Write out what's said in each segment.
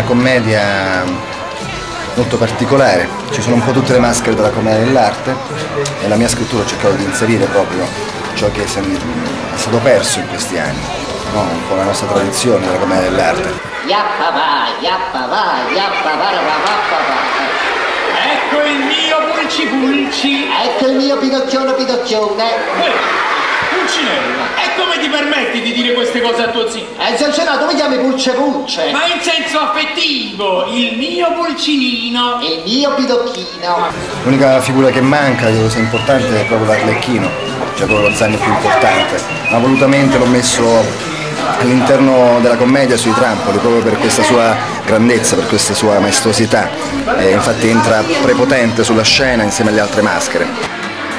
commedia molto particolare, ci sono un po' tutte le maschere della commedia dell'arte e la mia scrittura ho cercato di inserire proprio ciò che è stato perso in questi anni, no? Un po' la nostra tradizione della commedia dell'arte. Yappa va, yappa va, yappa va, yappa va. Ecco il mio Pulci. Ecco il mio Pidocchione. Pulcinella, e come ti permetti di dire queste cose a tuo zio? Esagerato, mi chiami Pulce. Ma in senso affettivo, il mio Pulcinino. Il mio Pidocchino. L'unica figura che manca, che sia importante, è proprio l'Arlecchino, cioè proprio lo zaino più importante, ma volutamente l'ho messo all'interno della commedia sui trampoli, proprio per questa sua grandezza, per questa sua maestosità, infatti entra prepotente sulla scena insieme alle altre maschere.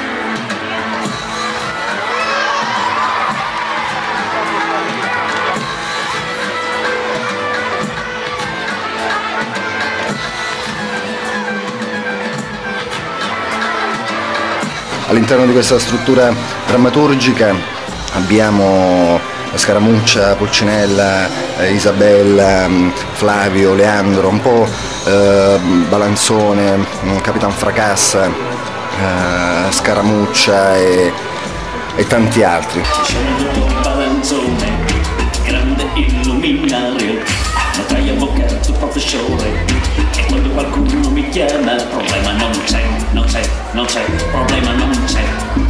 All'interno di questa struttura drammaturgica abbiamo Scaramuccia, Pulcinella, Isabella, Flavio, Leandro, un po' Balanzone, Capitan Fracassa, Scaramuccia e tanti altri. Balanzone, grande illuminario, notaio, avvocato, professore, e quando qualcuno mi chiama, problema non c'è, problema non c'è.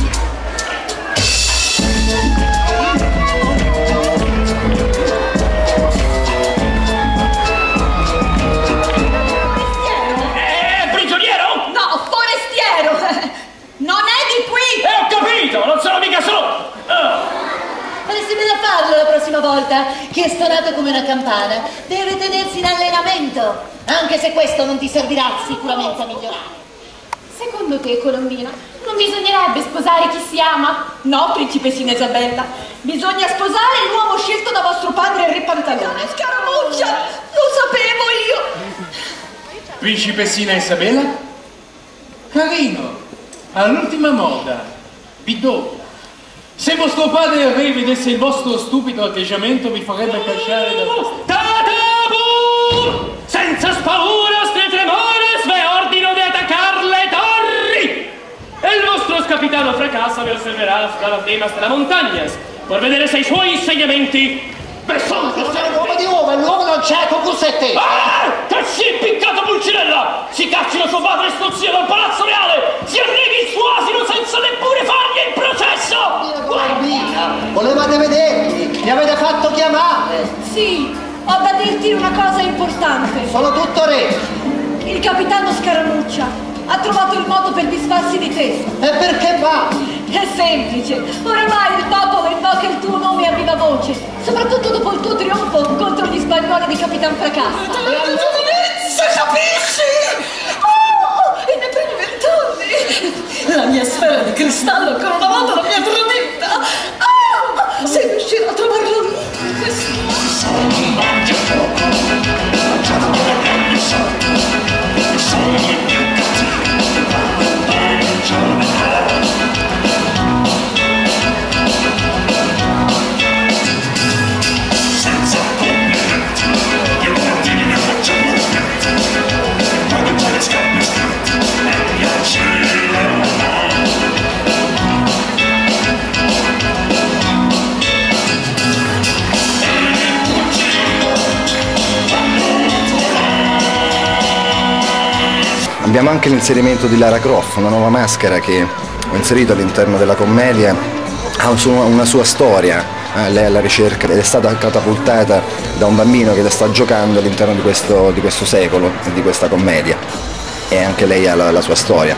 La prossima volta che è stonato come una campana deve tenersi in allenamento, anche se questo non ti servirà sicuramente a migliorare. Secondo te, Colombina, non bisognerebbe sposare chi si ama? No, principessina Isabella, bisogna sposare l'uomo scelto da vostro padre, il re Pantalone. Scaramuccia, lo sapevo io! Principessina Isabella? Carino, all'ultima moda, bidone. Se vostro padre il re vedesse il vostro stupido atteggiamento, vi farebbe cacciare da festa. Tatabu! Senza spaura, stretremores, ve ordino di attaccare le torri! E il vostro capitano Fracassa vi osserverà dalla temas della montagna, per vedere se i suoi insegnamenti sono l'uomo di uomo, l'uomo non c'è, concursette! Ah! Che si è impiccato Pulcinella! Si caccino suo padre e suo zio dal palazzo reale! Si anneghi il suo asino senza neppure fargli il processo! Guarda, volevate vedermi, mi avete fatto chiamare! Sì, ho da dirti una cosa importante. Sono tutto re! Il capitano Scaramuccia ha trovato il modo per disfarsi di te. E perché va? È semplice, oramai il popolo invoca il tuo nome a viva voce, soprattutto dopo il tuo trionfo contro gli spagnoli di Capitan Fracassa. Se capisci! Oh, i miei primi 20 anni! La mia sfera di cristallo ancora una volta la mia tradita! Oh, se riuscirò a trovarlo lì! Abbiamo anche l'inserimento di Lara Croft, una nuova maschera che ho inserito all'interno della commedia, ha una sua storia, lei è alla ricerca ed è stata catapultata da un bambino che la sta giocando all'interno di questo secolo e di questa commedia, e anche lei ha la sua storia.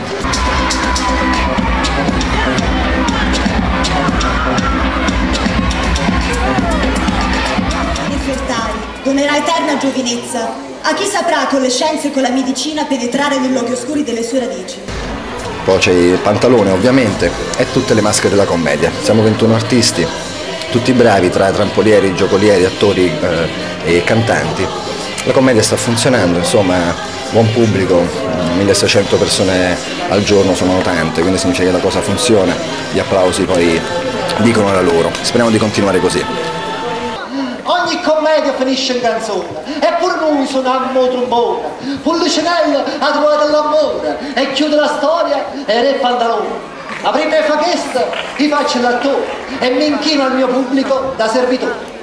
Nefertari, donerà eterna giovinezza a chi saprà con le scienze e con la medicina penetrare nei luoghi oscuri delle sue radici. Poi c'è il Pantalone ovviamente e tutte le maschere della commedia. Siamo 21 artisti, tutti bravi tra trampolieri, giocolieri, attori e cantanti. La commedia sta funzionando, insomma, buon pubblico, 1600 persone al giorno sono tante, quindi significa che la cosa funziona, gli applausi poi dicono la loro. Speriamo di continuare così. ogni commedia finisce in canzone, eppure noi suonammo trombone, Pullicinello ha trovato l'amore, e chiude la storia e Re Pantalone. La prima fa questa, ti faccio l'attore, e mi inchino al mio pubblico da servitore.